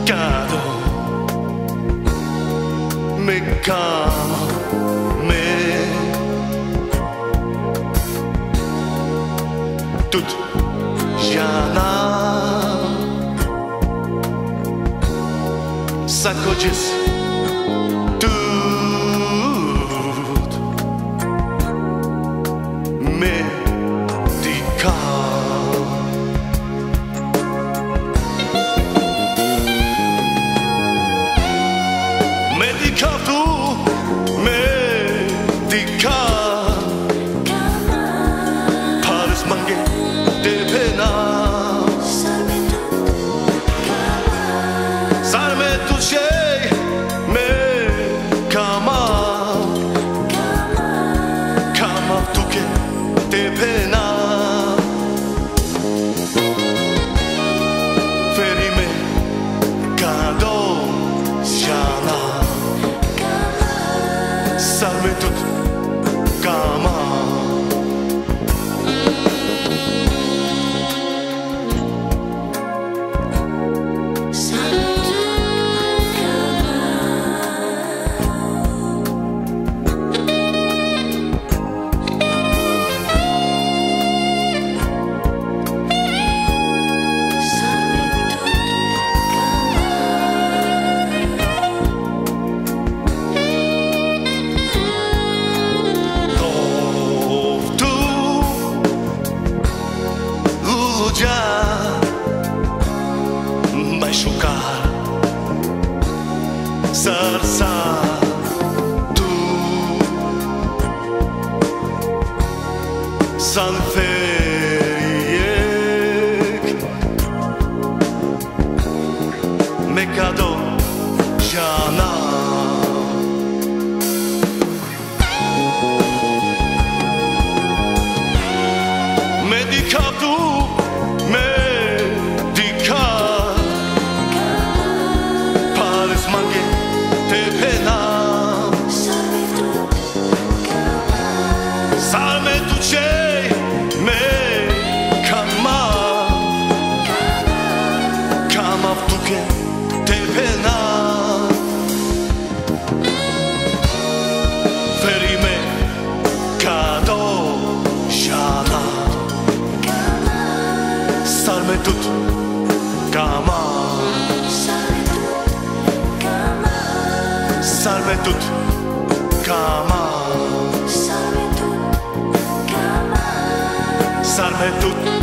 cadeau, mais quand mais tout jana sacoges tout médical médical tout médical paris mangue de pena sarme touché mais kama tuke de pena ferime cadeau jana sarme tout kama machucar, sarsa tu sanferiek mekado jana medicatu salme tu cei me kama tuke te pena ferime cadeau jana salme tut kama salme tut kama salme tut